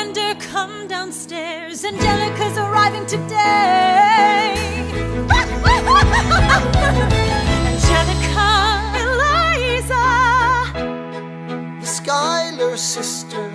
Commander, come downstairs. Angelica's arriving today. Angelica Eliza, the Schuyler sisters.